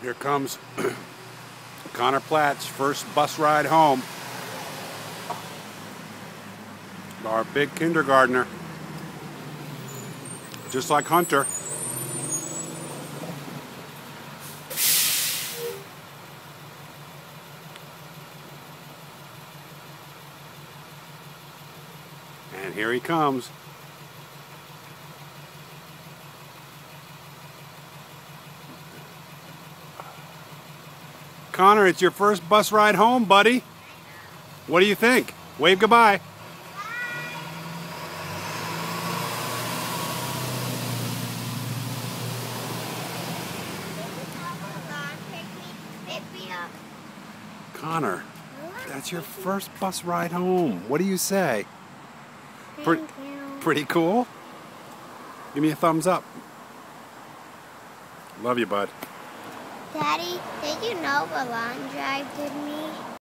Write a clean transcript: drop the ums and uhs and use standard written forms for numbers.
Here comes Connor Platt's first bus ride home. Our big kindergartner. Just like Hunter. And here he comes. Connor, it's your first bus ride home, buddy. What do you think? Wave goodbye. Connor, that's your first bus ride home. What do you say? Pretty cool? Give me a thumbs up. Love you, bud. Daddy, did you know Balon dragged me?